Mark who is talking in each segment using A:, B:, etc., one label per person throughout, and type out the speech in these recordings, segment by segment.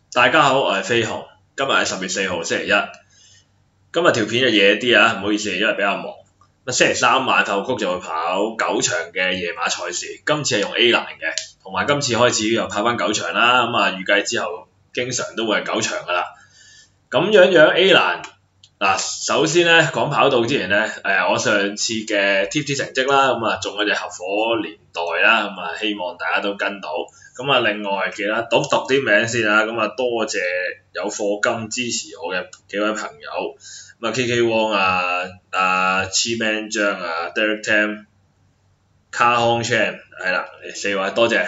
A: 大家好，我係飛鴻，今日係10月4號星期一。今日條片就夜啲啊，唔好意思，因為比較忙。星期三晚發覺谷就會跑9場嘅夜馬賽事，今次係用 A 欄嘅，同埋今次開始又跑翻9場啦。預計之後經常都會係9場噶啦。咁樣 A 欄嗱，首先咧講跑道之前咧，我上次嘅 TT 成績啦，中咗隻合夥年代啦，希望大家都跟到。另外記得讀啲名先啦，多謝有課金支持我嘅幾位朋友，KK Wong 黐 Man 張Derek Tam、Car Hong Chan 係啦，4位多謝。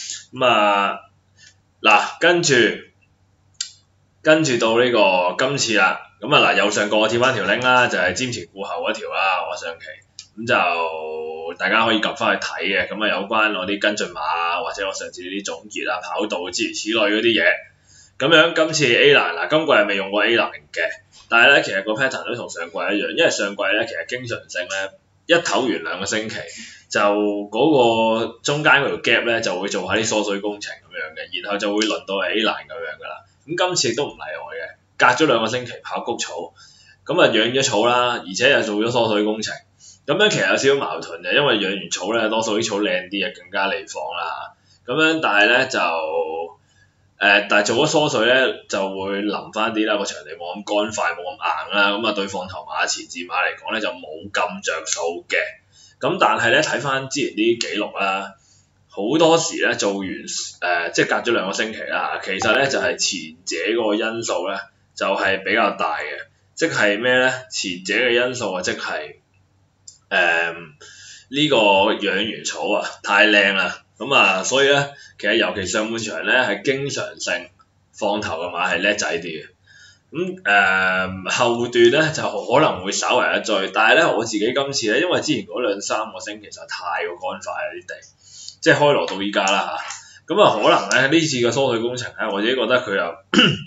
A: 跟住到呢個今次啦，右上角我貼翻條 link 啦，就係瞻前顧後嗰條啦，我上期就大家可以撳翻去睇嘅，有關我啲跟進碼或者我上次啲總結跑道諸如此類嗰啲嘢。今次 A 欄嗱，今季係未用過 A 欄嘅，但係咧其實個 pattern 都同上季一樣，因為上季咧其實經常性咧一唞完2個星期，就嗰個中間嗰條 gap 咧就會做下啲疏水工程咁樣嘅，然後就會輪到係 A 欄咁樣噶啦。今次亦都唔例外嘅，隔咗2個星期跑谷草，養咗草啦，而且又做咗疏水工程。其實有少少矛盾嘅，因為養完草咧，多數啲草靚啲更加離放啦。但係咧就但係做咗疏水咧就會淋翻啲啦，個場地冇咁乾快，冇咁硬啦。對放頭馬、前置馬嚟講咧就冇咁着數嘅。但係咧睇翻之前啲記錄啦，好多時咧做完即係隔咗2個星期啦，其實咧就係前者嗰個因素咧就係比較大嘅，即係咩咧？前者嘅因素即係呢個養完草太靚啦，所以咧其實尤其上半場咧係經常性放頭嘅馬係叻仔啲嘅。後段咧就可能會稍為一追，但係咧我自己今次咧，因為之前嗰2-3個星期實在太過乾快啲地，即係開鑼到依家啦嚇。可能咧呢次嘅疏水工程咧，我自己覺得佢又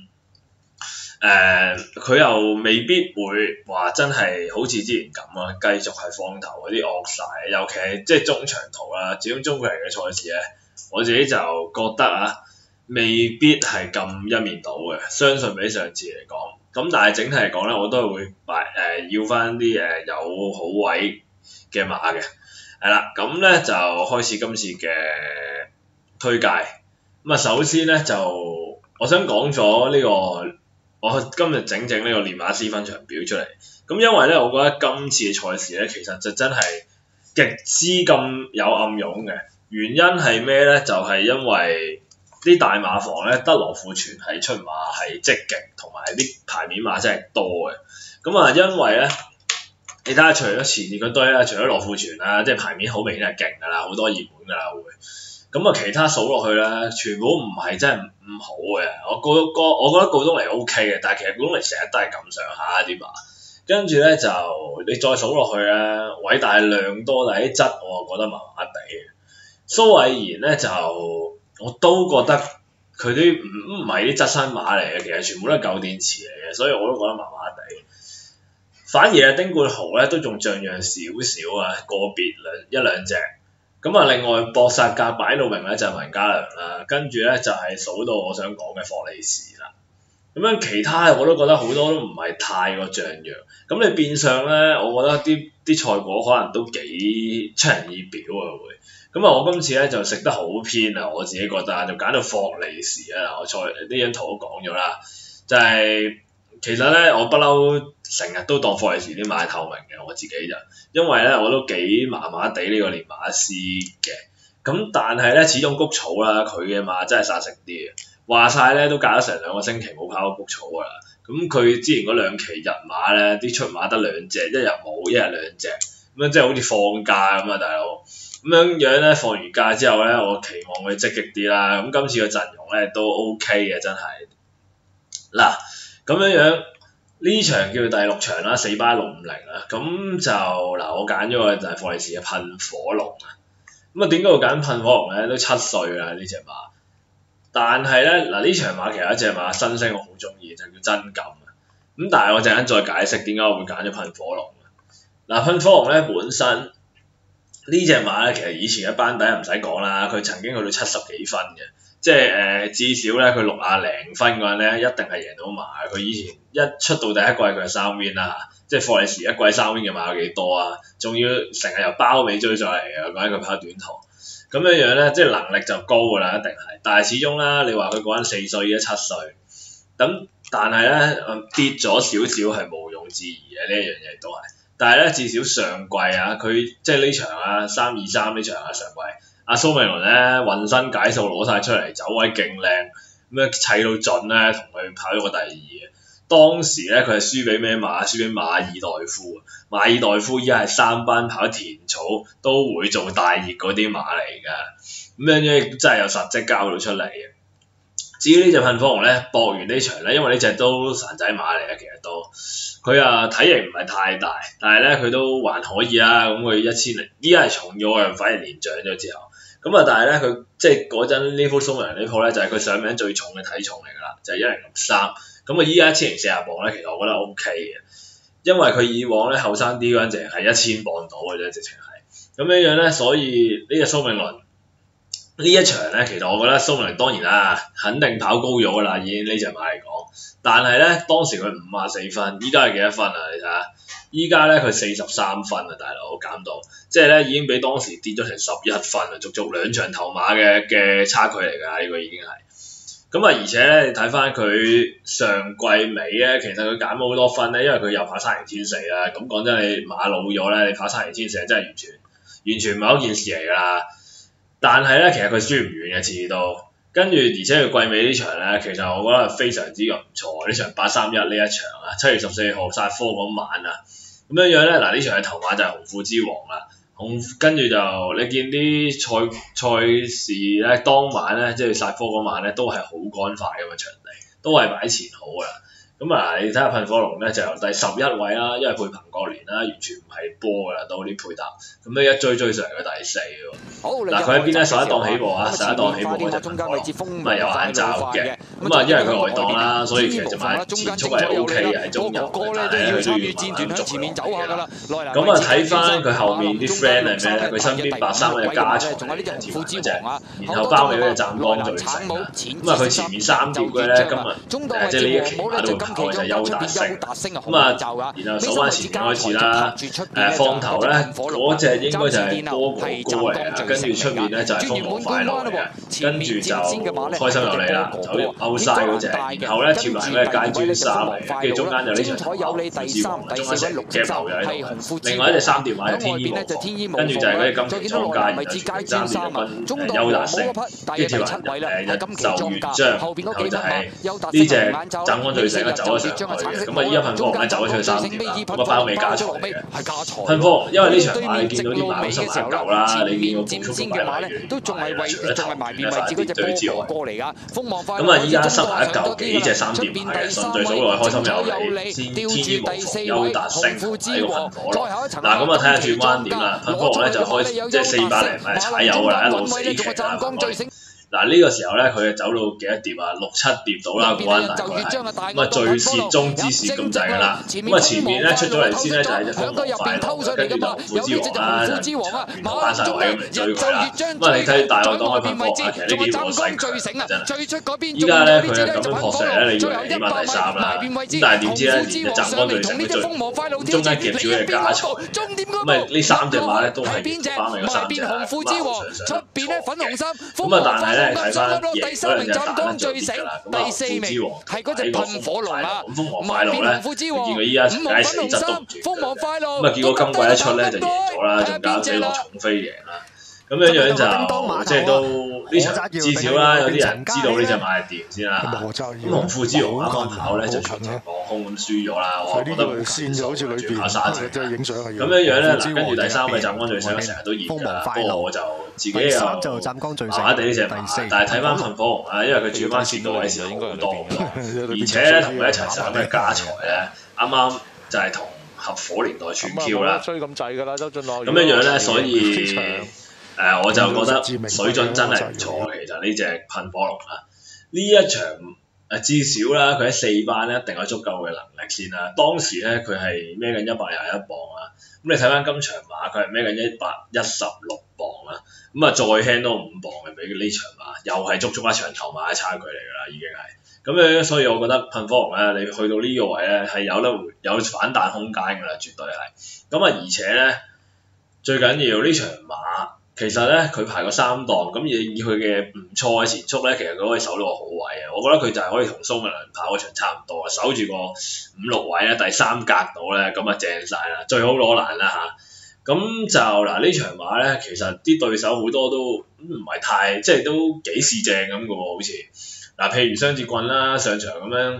A: 佢又未必會話真係好似之前咁繼續係放頭嗰啲惡晒，尤其係即係中長途啦，始終中距離嘅賽事咧，我自己就覺得未必係咁一面倒嘅，相信比上次嚟講。但係整體嚟講咧，我都係會要翻啲有好位嘅馬嘅。係啦，咁咧就開始今次嘅推介。首先咧就我想講咗呢個。我今日整呢個練馬師分場表出嚟，因為咧，我覺得今次嘅賽事咧，其實就真係極之咁有暗湧嘅。原因係咩咧？就係因為啲大馬房咧，得羅富全係出馬係積極，同埋啲牌面馬真係多嘅。因為咧，你睇下除咗前面嗰堆啦，除咗羅富全啦，即係牌面好明顯係勁㗎啦，好多熱門㗎啦會。其他數落去咧，全部唔係真係唔好嘅。我覺得告東尼 OK 嘅，但係其實告東尼成日都係咁上下啲馬。跟住咧就你再數落去咧，偉大量多，但係啲質我覺得麻麻地。蘇偉賢咧就我都覺得佢啲唔係啲質新馬嚟嘅，其實全部都係舊電池嚟嘅，所以我都覺得麻麻地。反而丁冠豪咧都仲像樣少少個別一兩隻。另外搏殺格擺到明咧就係文家良啦，跟住咧就係數到我想講嘅霍利士啦。其他我都覺得好多都唔係太過像樣。你變相咧，我覺得啲賽果可能都幾出人意表會。我今次咧就食得好偏我自己覺得就揀到霍利士我呢張圖都講咗啦，就係。其實咧，我不嬲成日都當霍利士啲馬透明嘅，我自己就，因為咧我都幾麻麻地呢個練馬師嘅，但係咧始終谷草啦，佢嘅馬真係殺食啲嘅，話晒咧都隔咗成2個星期冇跑過谷草㗎啦，佢之前嗰2期日馬咧，啲出馬得2隻，一日冇，一日2隻，即係好似放假咁大佬，樣咧放完假之後咧，我期望佢積極啲啦，今次個陣容咧都 OK 嘅，真係，嗱。呢場叫第6場啦，4班650啦，我揀咗個就係霍利士嘅噴火龍點解會揀噴火龍咧？都7歲啦呢隻馬，但係咧呢場馬其實有一隻馬新星我好中意，就叫真感但係我陣間再解釋點解我會揀咗噴火龍噴火龍咧本身呢隻馬咧其實以前嘅班底唔使講啦，佢曾經去到70幾分嘅， 即係至少咧佢60零分嗰陣咧，一定係贏到馬。佢以前一出到第一季佢係3 win 啦，即係霍利時一季3 win 嘅馬有幾多啊？仲要成日由包尾追上嚟嘅，講緊佢跑短途，咁樣咧，即係能力就高㗎啦，一定係。但係始終啦，你話佢嗰陣4歲，而家7歲，咁但係咧跌咗少少係毋庸置疑嘅，呢一樣嘢都係。但係咧至少上季啊，佢即係呢場啊3-2-3呢場啊上季，阿蘇銘倫咧渾身解數攞晒出嚟，走位勁靚，咁樣砌到準咧，同佢跑咗個第2嘅。當時咧佢係輸俾咩馬？輸俾馬爾代夫。馬爾代夫依家係3班跑田草都會做大熱嗰啲馬嚟㗎，咁樣嘢真係有實績交到出嚟嘅。至於呢隻噴火龍咧，搏完呢場咧，因為呢隻都散仔馬嚟嘅，其實都佢啊體型唔係太大，但係咧佢都還可以啊。咁佢1000，依家係重咗嘅，反而年長咗之後。咁啊，但係咧佢即係嗰陣呢鋪蘇銘倫呢鋪咧，就係佢上名最重嘅體重嚟㗎啦，就係1063。咁啊，依家1040磅咧，其實我覺得 OK 嘅，因為佢以往咧後生啲嗰陣淨係1000磅到嘅啫，直情係咁樣咧，所以呢隻蘇銘倫呢一場咧，其實我覺得蘇銘倫當然啦，肯定跑高咗㗎啦，已經呢隻馬嚟講。但係咧，當時佢54分，依家係幾多分啊？你睇下，依家咧佢43分啊，大佬減到，即係咧已經比當時跌咗成11分啊，足足2場頭馬嘅差距嚟㗎，呢個已經係。咁啊，而且咧，你睇翻佢上季尾咧，其實佢減咗好多分咧，因為佢又跑3000-4啦。咁講真，你馬老咗咧，你跑3000-4真係完全唔係一件事嚟㗎啦。但係咧，其實佢輸唔遠嘅次次都，跟住而且佢季尾呢場咧，其實我覺得非常之唔錯。呢場831呢一場啊，7月14號殺科嗰晚啊，咁樣咧，嗱呢場嘅頭馬就係紅褲之王啦。跟住就你見啲賽事咧，當晚咧即係殺科嗰晚咧，都係好乾快㗎嘛，場地都係擺前好㗎啦。咁啊，你睇下噴火龍咧就由第11位啦，因為配彭國連啦，完全唔係波㗎啦，到啲配搭，咁咧一追上嚟佢第4喎。嗱佢喺邊咧？11檔起步啊，11檔起步嗰隻噴火龍，咁啊有眼罩嘅，咁啊因為佢外檔啦，所以其實就買前速係 OK 嘅，喺中游嘅，但係咧佢都要慢慢捉落嚟啦。咁啊睇翻佢後面啲 friend 係咩咧？佢身邊83嗰隻加長嚟嘅鐵環嗰隻，然後包尾嗰隻湛江最成啊。咁啊佢前面3碟嘅咧，今日即係呢一期馬都會跑嘅就係優達星，咁啊，然後數翻前面開始啦，放頭咧嗰隻應該就係波哥嚟嘅，跟住出面咧就係瘋狂快樂嚟嘅，跟住就開心有利啦，走入歐晒嗰隻，然後咧貼埋咧階磚3嚟嘅，跟住中間就呢場虎之王，中間成夾頭又喺度，另外一隻3碟馬係天衣無縫，跟住就係嗰啲金旗莊家，然後全3碟分優達星，跟住貼埋就元章，然後就係呢隻湛江最成走咗上去嘅，咁啊依家噴火龍咧走咗出去3碟啦，咁啊包尾加財嘅，噴火龍因為呢場馬你見到啲馬都濕濕舊啦，你見個步速都擺埋遠，仲係埋邊位置嗰隻波過嚟㗎，咁啊依家濕埋一嚿幾隻3碟馬嘅，順序數落去開心有利，先天衣無縫優達星喺個噴火龍，嗱咁啊睇下轉彎點啦，噴火龍咧就開即係400零米踩油㗎啦，一路死騎啦噴火龍。嗱呢個時候咧，佢就走到幾多碟啊？6-7碟到啦，嗰彎大概係咁啊，最涉中之涉咁滯㗎啦。咁啊前面咧出咗嚟先咧就係隻瘋狂快樂，跟住就紅褲之王啦，就翻晒位咁嚟追佢啦。咁啊你睇大外檔嘅噴火啊，其實呢幾步好細強真係。依家咧佢係咁樣撲上嚟咧，你以為起碼第3啦，咁但係點知咧連隻湛江最成都追唔到，咁中間夾住嘅加財，咁啊呢3隻馬咧都係延續翻嚟嗰3隻啊，上咁啊但係咧睇翻贏嗰兩隻蛋咧就跌㗎啦，咁啊紅褲之王係嗰隻噴火龍啦，咁瘋狂快樂咧，見佢依家梗係死質都唔住㗎，咁啊結果今季一出咧就贏咗啦，仲搞死落重飛贏啦，咁樣樣就即係都呢場至少啦，有啲人知道呢隻馬係掂先啦，咁紅褲之王啱啱跑咧就全程放空咁輸咗啦，我覺得唔線就好似裏邊跑沙田，咁樣樣咧嗱，跟住第3位湛江最成，成日都贏㗎，不過我就自己又麻麻地呢隻馬，但係睇翻噴火龍啊，因為佢轉翻線到位時應該好多好多，而且咧同佢一齊上嘅家財咧，啱啱就係同合夥年代串 Q 啦，咁樣樣咧，所以我就覺得水準真係唔錯，其實呢隻噴火龍啊，呢一場至少啦，佢喺4班咧一定有足夠嘅能力先啦。當時咧佢係孭緊121磅啊，咁你睇翻今場馬佢係孭緊116 磅啦，咁啊再輕多5磅嘅比呢場馬，又係足一場頭馬嘅差距嚟㗎啦，已經係。咁樣所以我覺得噴火龍咧，你去到呢個位咧係有反彈空間㗎啦，絕對係。咁啊而且咧最緊要呢場馬。其實咧，佢排個3檔，咁以佢嘅唔錯嘅前速咧，其實佢可以守到個好位啊！我覺得佢就係可以同蘇明良跑嗰場差唔多啊，守住個5、6位咧，第3格度咧，咁啊正晒啦，最好攞難啦嚇。咁就嗱呢場馬咧，其實啲對手好多都唔係太，即係都幾市正咁嘅喎，好似嗱，譬如雙節棍啦，上場咁樣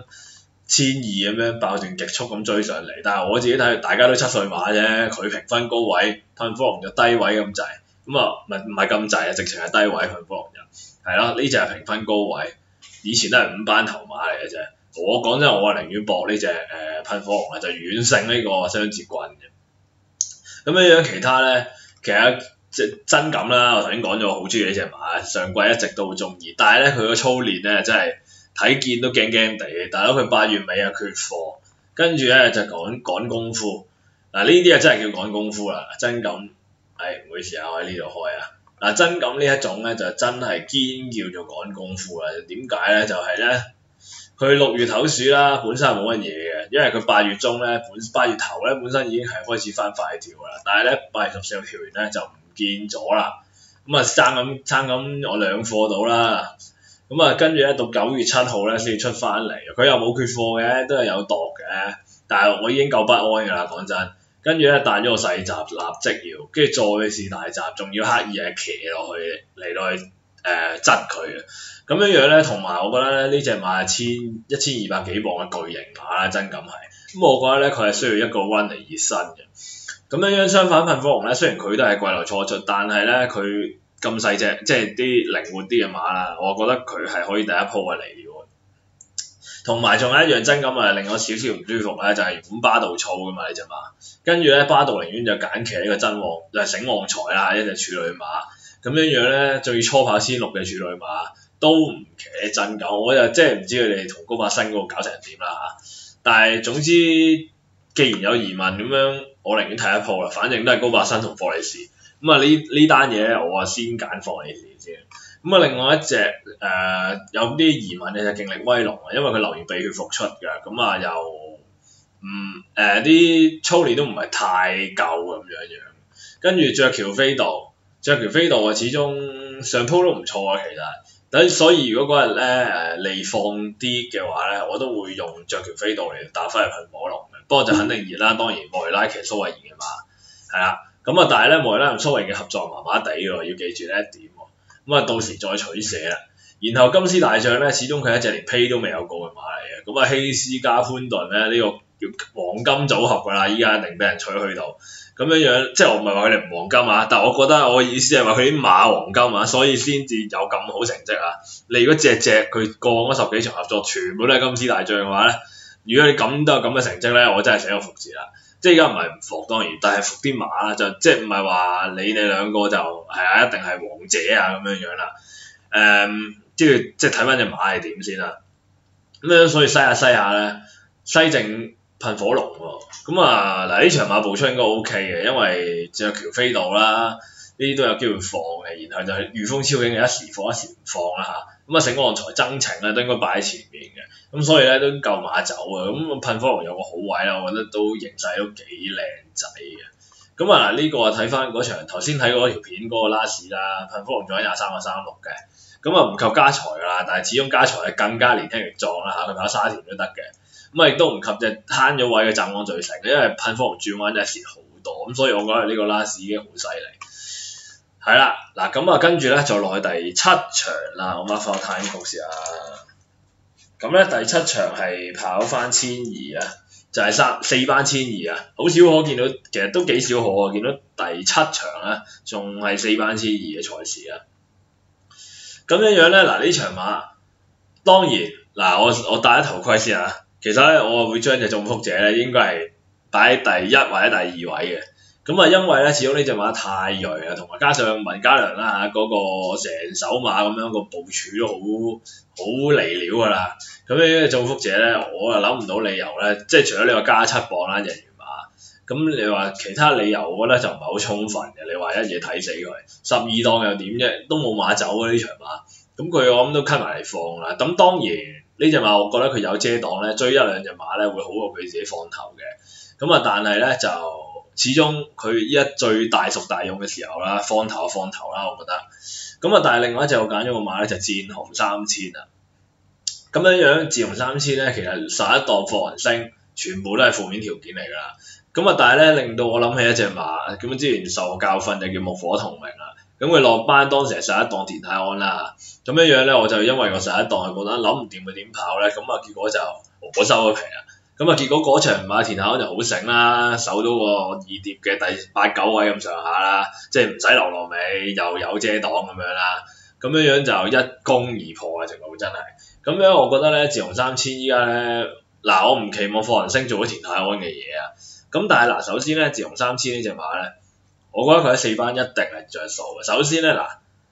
A: 1200咁樣爆段極速咁追上嚟，但係我自己睇，大家都7歲馬啫，佢評分高位，噴火龍就低位咁滯。咁啊，唔係咁滯啊，直情係低位噴火龍人，係咯，呢隻係評分高位，以前都係5班頭馬嚟嘅啫。我講真，我係寧願搏呢隻噴火龍啊，就遠勝呢個雙節棍嘅。咁樣其他咧，其實即真感啦，我頭先講咗，我好中意呢隻馬，上季一直都好中意，但係咧佢個操練咧真係睇見都驚驚地，大佬佢8月尾啊缺貨，跟住咧就趕功夫，嗱呢啲啊真係叫趕功夫啦，真感。唔好意思啊，我喺呢度開啊。嗱真咁呢一種咧就真係堅叫做趕功夫啦。點解咧？就係咧，佢6月頭鼠啦，本身係冇乜嘢嘅，因為佢8月中咧8月頭咧本身已經係開始翻快跳啦，但係咧8月14號跳完咧就唔見咗啦。咁啊爭咁我2課到啦。咁啊跟住咧到9月7號咧先至出翻嚟，佢又冇缺貨嘅，都係有度嘅，但係我已經夠不安㗎啦，講真。跟住咧彈咗個細閘，立即要，跟住再試大閘，仲要刻意係騎落去嚟到去質佢嘅。咁樣樣咧，同埋我覺得咧呢隻馬係1200幾磅嘅巨型馬啦，真咁係。咁我覺得咧佢係需要一個 run 嚟熱身嘅。咁樣樣相反噴火龍咧，雖然佢都係季內初出，但係咧佢咁細隻，即係啲靈活啲嘅馬啦，我覺得佢係可以第一鋪嘅嚟料。同埋仲有一樣真咁啊，令我少少唔舒服咧，就係原本巴道操噶嘛呢隻馬，跟住咧巴道寧願就揀騎呢個真旺，就係醒旺財啦，一隻處女馬，咁樣樣咧最初跑1,600嘅處女馬都唔騎真咁，我就即係唔知佢哋同高柏新嗰個搞成點啦嚇，但係總之既然有疑問咁樣，我寧願睇一鋪啦，反正都係高柏新同霍利士，咁啊呢單嘢咧我啊先揀霍利士先。咁啊，另外一隻有啲疑問嘅就勁力威龍啊，因為佢留完鼻血復出㗎，咁啊又啲操練都唔係太夠咁樣，跟住雀橋飛道啊，始終上鋪都唔錯啊，其實，所以如果嗰日咧利放啲嘅話咧，我都會用雀橋飛道嚟打翻入噴火龍嘅，不過就肯定熱啦，當然莫雷拉騎蘇慧賢嘅馬，係啦，咁啊但係咧莫雷拉同蘇慧賢嘅合作麻麻地喎，要記住呢一點。咁啊，到時再取捨啦。然後金絲大將咧，始終佢係一隻連胚都未有過嘅馬嚟嘅。咁啊，希斯加潘頓咧呢個叫黃金組合㗎啦，依家一定俾人取去到。咁樣即係我唔係話佢哋唔黃金啊，但係我覺得我嘅意思係話佢啲馬黃金啊，所以先至有咁好成績啊。你如果隻佢過往嗰10幾場合作全部都係金絲大將嘅話咧，如果你咁都有咁嘅成績咧，我真係寫個服字啦。即係而家唔係唔服當然，但係服啲馬啦，就即係唔係話你哋兩個就係啊一定係王者啊咁樣樣啦。即係睇翻隻馬係點先啦。咁樣所以西下咧，西正噴火龍喎。咁啊嗱呢場馬步出應該 O K 嘅，因為雀橋飛道啦，呢啲都有機會放嘅。然後就係御風超勁嘅一時放一時唔放啦嚇。咁啊醒旺財增程咧都應該擺喺前面嘅，咁所以咧都夠馬走啊，咁噴火龍有個好位啦，我覺得都形勢都幾靚仔嘅。咁啊呢個睇翻嗰場頭先睇嗰條片嗰個拉士啦，噴火龍仲喺23個36嘅，咁啊唔及家財㗎啦，但係始終家財係更加年輕力壯啦嚇，佢跑沙田都得嘅，咁啊亦都唔及隻攤咗位嘅湛江最成，因為噴火龍轉彎真係蝕好多，咁所以我覺得呢個拉士已經好犀利。係啦，嗱咁啊，跟住咧就落去第7場啦，我 mark 翻個 time code 先啊。咁咧第7場係跑翻1200啊，就係4班1200啊，好少可見到，其實都幾少可啊，見到第7場咧仲係4班1200嘅賽事啊。咁樣樣咧，嗱呢場馬當然嗱我戴咗頭盔先啊，其實咧我會將隻中福者咧應該係擺喺第1或者第2位嘅。咁啊，因為咧，始終呢隻馬太鋭啊，同埋加上文家良啦嚇，嗰個成手馬咁樣個部署都好離料㗎啦。咁呢個造福者咧，我又諗唔到理由咧，即係除咗呢個加7磅啦，人緣馬， 咁你話其他理由，我覺得就唔係好充分嘅。你話一嘢睇死佢，12檔又點啫？都冇馬走啊呢場馬。咁佢我諗都吸埋嚟放啦。咁當然呢隻馬我覺得佢有遮擋咧，追一兩隻馬咧會好過佢自己放頭嘅。咁啊，但係咧就始終佢依家最大熟大勇嘅時候啦，放頭就放頭啦，我覺得。咁啊，但係另外一隻我揀咗個馬咧就戰紅3000啊。咁樣樣戰紅3000咧，其實11檔放人升，全部都係負面條件嚟㗎啦。咁啊，但係咧令到我諗起一隻馬，咁之前受教訓就叫木火同名啦。咁佢落班當時係11檔田泰安啦。咁樣樣咧，我就因為個11檔係覺得諗唔掂佢點跑咧，咁啊結果就我收咗皮啦。咁啊結果嗰場馬田泰安就好醒啦，守到個二碟嘅第8、9位咁上下啦，即係唔使流落尾，又有遮擋咁樣啦。咁樣樣就一攻而破嘅程度真係。咁樣我覺得咧，戰紅3000依家咧，嗱我唔期望放人升做咗田泰安嘅嘢啊。咁但係嗱，首先咧，戰紅3000呢隻馬咧，我覺得佢喺4班一定係着數嘅。首先咧，嗱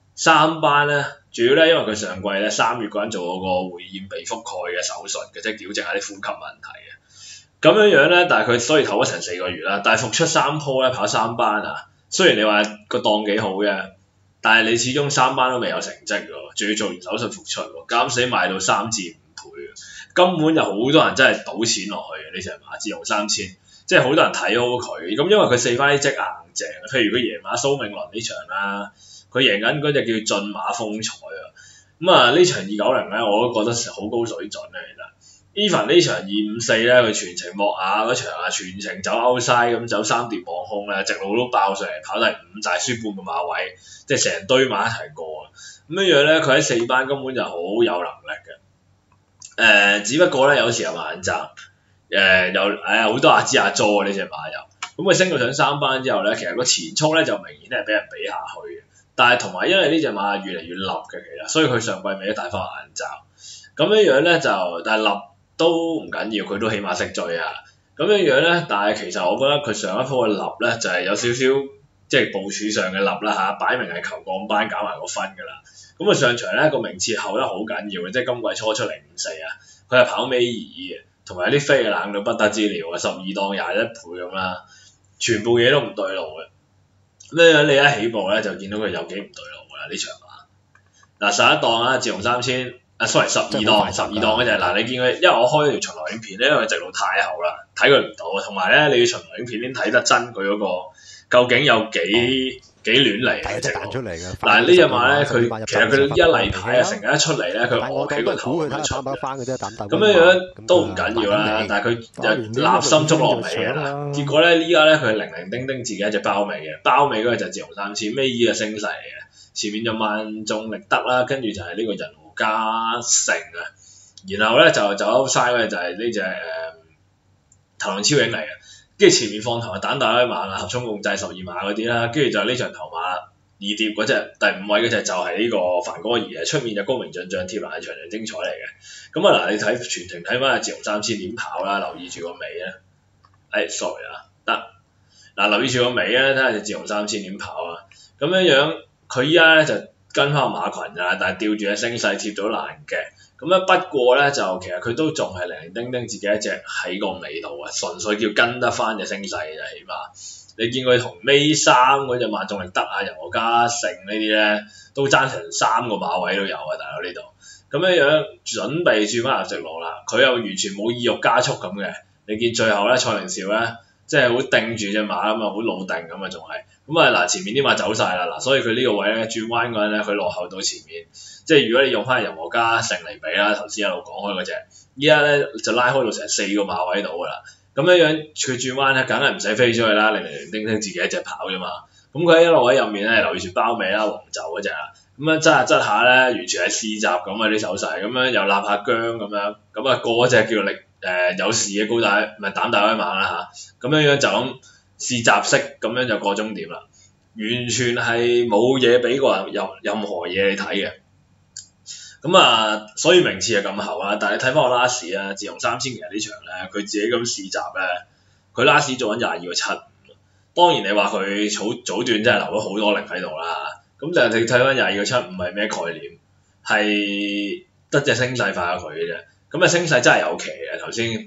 A: 3班咧，主要咧因為佢上季咧3月嗰陣做咗個會厭鼻覆蓋嘅手術嘅，即係矯正下啲呼吸問題嘅。咁樣樣咧，但係佢所以唞咗成4個月啦，但係復出3鋪咧跑3班啊，雖然你話個檔幾好嘅，但係你始終3班都未有成績喎，仲要做完手術復出喎，減死賣到3至5倍，根本就好多人真係賭錢落去嘅呢隻馬戰紅3000。即係好多人睇好佢，咁因為佢4班啲績硬淨，譬如佢贏馬蘇銘倫呢場啦，佢贏緊嗰隻叫駿馬風采啊，咁啊呢場290咧我都覺得好高水準啊其實 ，even 呢場254咧佢全程莫雅嗰場啊，全程走歐西咁走3碟望空咧，直路都爆上嚟跑第5，就係輸半個馬位，即係成堆馬一齊過啊，咁樣樣咧佢喺4班根本就好有能力嘅，只不過咧有時有慢閘。好多阿支阿佐啊呢隻馬又，咁佢升到上3班之後咧，其實個前速咧就明顯係俾人比下去嘅，但係同埋因為呢隻馬越嚟越立嘅其實，所以佢上季尾都戴翻個眼罩，咁樣樣咧就但係立都唔緊要，佢都起碼識追啊，咁樣樣咧，但係其實我覺得佢上一鋪嘅立咧就係有少少即係部署上嘅立啦嚇，擺明係求降班減埋個分㗎啦，咁佢上場咧個名次後得好緊要嘅，即係今季初出嚟54啊，佢係跑尾二嘅。同埋啲飛冷到不得之了啊！12檔21倍咁啦，全部嘢都唔對路嘅。咁樣你一起步咧就見到佢有幾唔對路㗎啦呢場馬。嗱11檔啊，戰紅3000，sorry 12檔嗰隻嗱，你見佢，因為我開咗條巡邏影片咧，因為直路太後啦，睇佢唔到，同埋咧你要巡邏影片先睇得真佢嗰個究竟有幾亂嚟嘅直路。嗱呢隻馬咧，佢其實佢一例牌啊，成日一出嚟咧，佢昂起個頭咁出嘅。咁樣都唔緊要啦，但係佢有立心捉落尾嘅啦。結果咧，依家咧佢零零丁丁自己一隻包尾嘅，包尾嗰個就戰紅3000，尾二嘅升勢嚟嘅，前面就萬眾力德啦，跟住就係呢個人和嘉誠啊，然後咧就走曬嘅就係呢隻頭浪超影嚟嘅。跟住前面放頭啊蛋大威馬啊，合衝共濟12碼嗰啲啦，跟住就呢場頭馬二碟嗰隻第5位嗰隻就係呢個梵哥兒啊，出面就高明進將貼欄係場場精彩嚟嘅。咁啊嗱，你睇全程睇翻阿戰紅3000點跑啦，留意住個尾咧。sorry 啊，得嗱，留意住個尾咧，睇下隻戰紅3000點跑啊。咁樣佢依家咧就跟翻個馬群啊，但係吊住嘅聲勢貼咗欄嘅。咁樣不過咧就其實佢都仲係零零丁丁自己一隻喺個尾度啊，純粹叫跟得翻隻聲勢嘅起碼。你見佢同尾3嗰隻萬眾力德啊、人和嘉誠呢啲咧，都爭成3個馬位都有啊，大佬呢度。咁樣準備轉翻入直路啦，佢又完全冇意欲加速咁嘅。你見最後咧蔡明紹咧，即係好定住隻馬咁啊，好老定咁啊仲係。咁啊嗱，前面啲馬走晒啦，嗱，所以佢呢個位咧轉彎嗰陣咧，佢落後到前面。即係如果你用翻人和嘉誠嚟比啦，頭先一路講開嗰隻，依家咧就拉開到成4個馬位度㗎啦。咁樣佢轉彎咧，梗係唔使飛出去啦，零零丁丁自己一隻跑啫嘛。咁佢喺一路喺入面咧，留意住包尾啦、黃袖嗰隻啊。咁樣執下咧，完全係試閘咁啊啲手勢，咁樣又立下姜咁樣，咁啊過嗰隻叫力有事嘅高大唔係膽大威猛啦嚇。咁樣就咁試閘式咁樣就過終點啦，完全係冇嘢俾過任何嘢你睇嘅。咁啊，所以名次係咁後啊，但係你睇翻我拉士啊，戰紅3000其實呢場咧，佢自己咁試閘咧，佢拉士做緊22個7，當然你話佢早段真係留咗好多力喺度啦，咁但係你睇翻22個7唔係咩概念，係得隻聲勢快過佢嘅啫，咁啊聲勢真係有騎嘅頭先，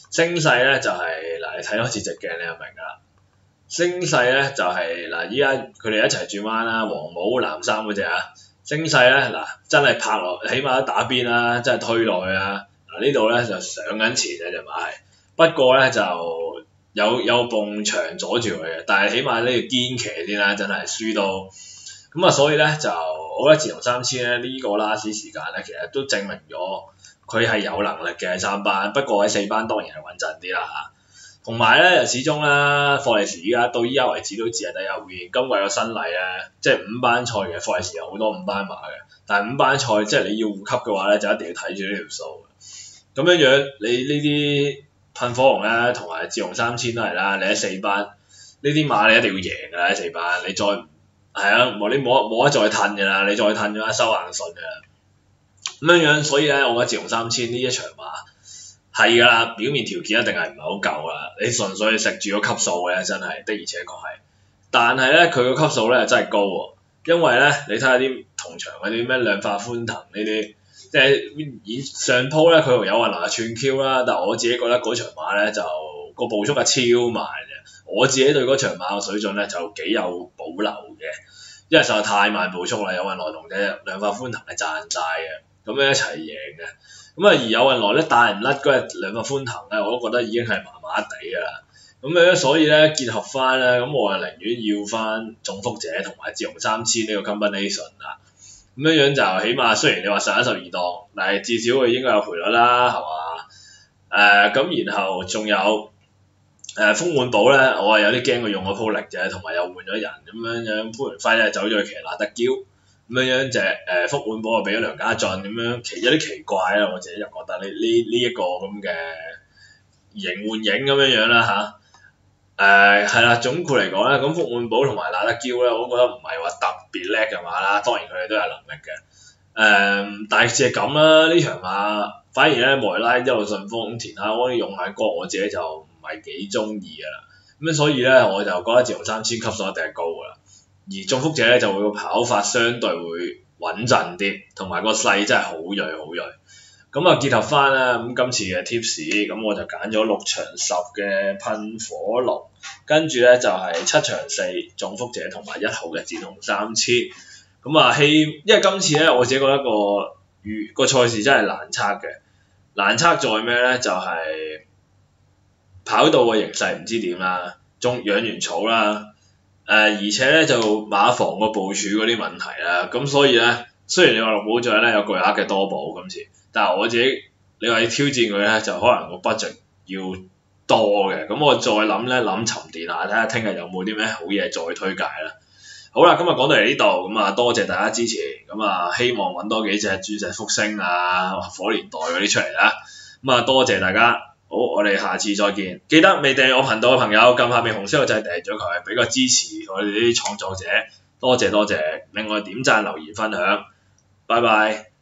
A: 聲勢咧就係、嗱，你睇多次隻鏡你就明㗎啦。聲勢咧就係、嗱，依家佢哋一齊轉彎啦，黃帽藍衫嗰隻啊。聲勢咧嗱，真係拍落，起碼都打邊啦，真係推落去啊！嗱呢度咧就上緊前嘅隻馬係，不過咧就有埲牆阻住佢嘅，但係起碼呢要堅騎先啦，真係輸到咁啊！所以咧就我覺得自從3000咧呢個 last 時間咧，其實都證明咗佢係有能力嘅3班，不過喺4班當然係穩陣啲啦嚇。同埋咧，始終啦，霍利時到依家為止都只係得1 win。今季有新例咧，即係5班賽嘅霍利時有好多5班馬嘅，但係5班賽即係你要護級嘅話咧，就一定要睇住呢條數。咁樣你呢啲噴火龍咧，同埋自從3000都係啦，你喺4班呢啲馬你一定要贏㗎啦，喺4班你再係啊，你冇得再褪㗎啦，你再褪嘅話收硬順㗎啦。咁樣所以咧，我覺得自從3000呢一場馬。係㗎啦，表面條件一定係唔係好夠啦，你純粹食住個級數嘅真係的而且確係。但係咧，佢個級數咧真係高喎，因為咧你睇下啲同場嗰啲咩量化寬騰呢啲，即係以上鋪咧佢同有運來串 Q 啦，但係我自己覺得嗰場馬咧就個步速係超慢嘅，我自己對嗰場馬嘅水準咧就幾有保留嘅，因為實在太慢步速啦，有運來同隻量化寬騰係賺晒嘅，咁樣一齊贏嘅。咁啊，而有運來咧帶唔甩嗰日量化寬騰咧，我都覺得已經係麻麻地㗎啦。咁樣所以咧結合翻咧，咁我啊寧願要翻中福者同埋自從3000呢個 combination 啦。咁樣就起碼雖然你話11、12檔，但係至少佢應該有賠率啦，係嘛？咁然後仲有豐滿寶咧，我係有啲驚佢用咗鋪力啫，同埋又換咗人咁樣，潘元輝咧走咗去騎拿德嬌。咁樣隻福滿寶啊俾咗梁家俊咁樣，有啲奇怪啦，我自己就覺得呢一個咁嘅形換影咁樣啦嚇。係啦，總括嚟講咧，咁福滿寶同埋拿德嬌咧，我都覺得唔係話特別叻嘅馬啦，當然佢哋都有能力嘅。大致係咁啦，呢場馬反而咧莫雷拉一路順風田下安勇眼角，我自己就唔係幾中意㗎啦。咁所以咧我就覺得自從3000級數一定係高㗎啦。而中福者咧就會跑法相對會穩陣啲，同埋個勢真係好鋭好鋭。咁啊結合翻啦，咁今次嘅 tips，咁我就揀咗6場10嘅噴火龍，跟住咧就係7場4中福者同埋1號嘅展鴻3000。咁啊因為今次咧我自己覺得個賽事真係難測嘅，難測在咩咧？就係跑道嘅形勢唔知點啦，養完草啦。而且咧就馬房個部署嗰啲問題啦，咁所以咧雖然你話綠帽獎咧有巨額嘅多寶今次，但係我自己你話要挑戰佢咧，就可能個 budget 要多嘅，咁我再諗沉澱下，睇下聽日有冇啲咩好嘢再推介啦。好啦，今日講到嚟呢度，咁啊多謝大家支持，咁啊希望揾多幾隻鑽石福星啊、火年代嗰啲出嚟啦，咁啊多謝大家。好，我哋下次再見。記得未訂閱我頻道嘅朋友，撳下面紅色個掣訂咗佢，俾個支持我哋啲創作者，多謝多謝。另外點讚、留言、分享，拜拜。